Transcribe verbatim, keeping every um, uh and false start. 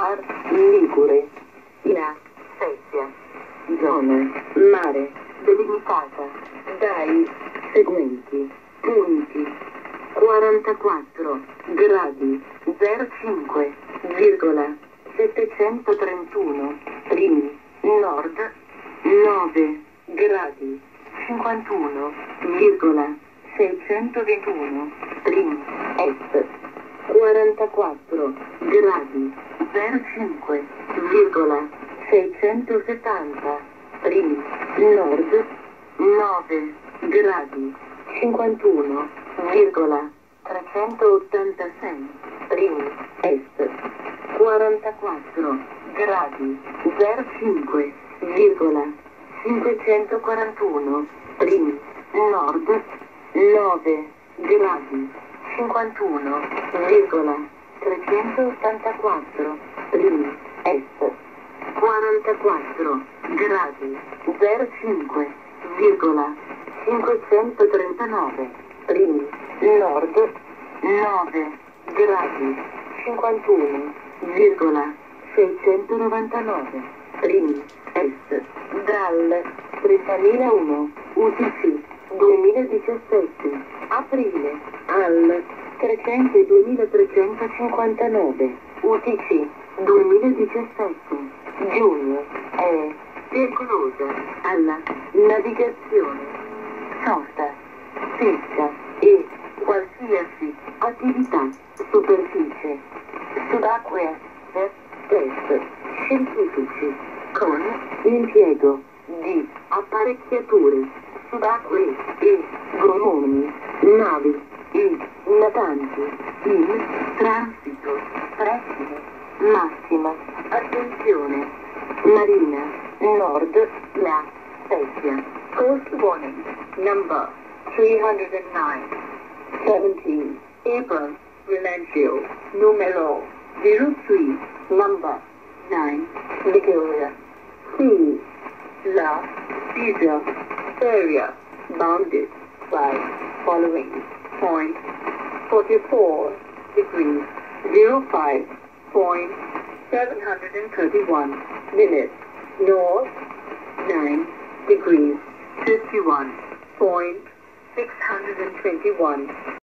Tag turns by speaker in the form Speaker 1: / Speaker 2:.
Speaker 1: Mar Ligure. La Spezia. Zona mare delimitata dai seguenti punti: quarantaquattro gradi zero cinque virgola settecentotrentuno primi nord, nove gradi cinquantuno virgola seicentoventuno primi est, quarantaquattro gradi zero cinque virgola seicentosettanta primi nord, nove gradi cinquantuno virgola trecentottantasei primi est, quarantaquattro gradi zero cinque virgola cinquecentoquarantuno primi nord, nove gradi cinquantuno virgola trecentottantaquattro primi est, quarantaquattro gradi zero cinque virgola cinquecentotrentanove primi nord, nove gradi cinquantuno virgola seicentonovantanove primi est, dal trentamilauno U T C duemiladiciassette aprile al trecentodue milatrecentocinquantanove U T C duemiladiciassette giugno è pericolosa alla navigazione, sosta, pesca e qualsiasi attività superficie subacquea per test scientifici con l'impiego di apparecchiature subacquee e gommoni, navi e natanti in transito presso massima attenzione marina nord La Spezia. Coast warning number three hundred nine seventeen April Renancio numero zero three number nine Liguria Sea La Spezia area bounded by following point forty-four degrees zero five point seven hundred thirty-one minutes north, nine degrees fifty-one point six hundred twenty-one